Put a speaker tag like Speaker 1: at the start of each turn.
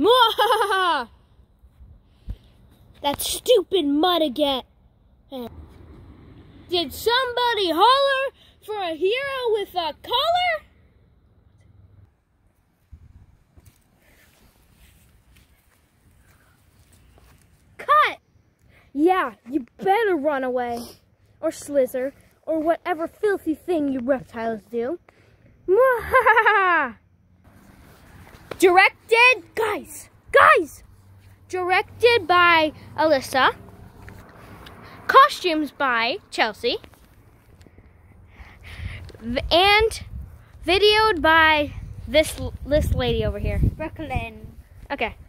Speaker 1: Mwahaha! That stupid mud again. Did somebody holler for a hero with a collar? Cut! Yeah, you better run away. Or slither. Or whatever filthy thing you reptiles do. Mwahaha! Directed, guys! Directed by Alyssa. Costumes by Chelsea. And videoed by this lady over here.
Speaker 2: Brooklyn.
Speaker 1: Okay.